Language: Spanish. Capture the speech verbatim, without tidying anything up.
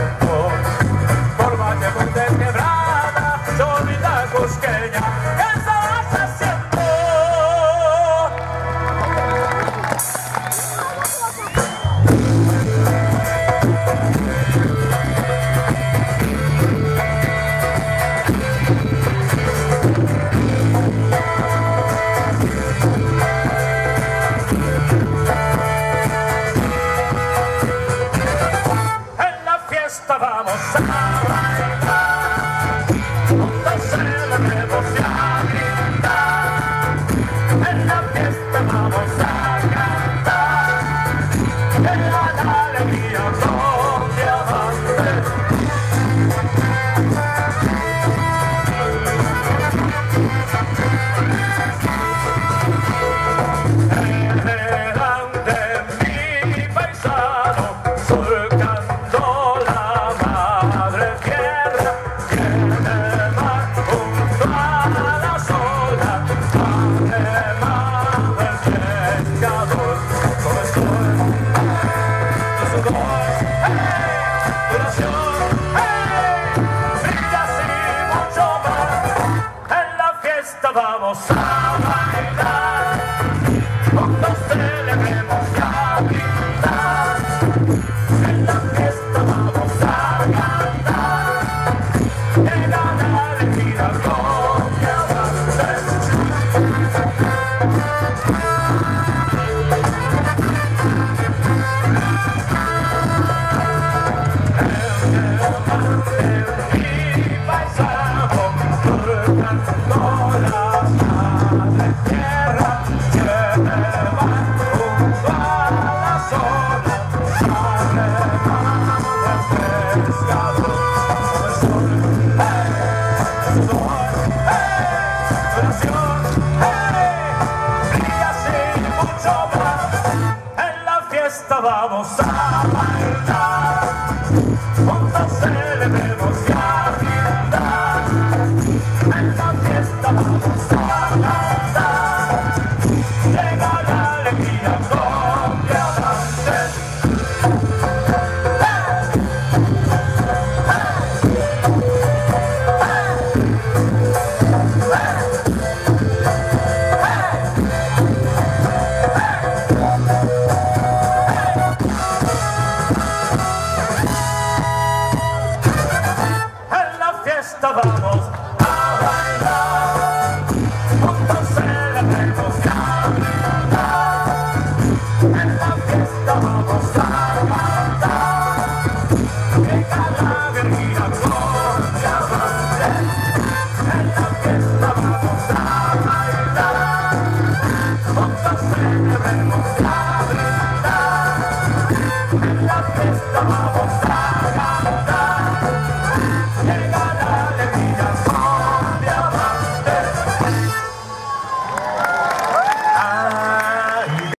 tiempo, por valle muy desquebrada, solita cusqueña, ¿qué estarás haciendo? Vamos a bailar, juntos celebremos y a brindar. En la fiesta vamos a cantar, en la alegría con diamantes. Delante mi paisano, surcando la madre tierra, tiene mar junto a las olas, además del pescador. Como estoy, tu sudor, hey, tu nación, hey, brillas y mucho más. En la fiesta vamos a bailar, juntos celebremos y a brindar. En la fiesta vamos a cantar, en la alegría con diamantes. En mi paisano, surcando la madre tierra, tiene mar junto a las olas, además del pescador. Como el sol, hey, el sudor, hey, tu nación, hey, brillas y mucho más. En la fiesta vamos a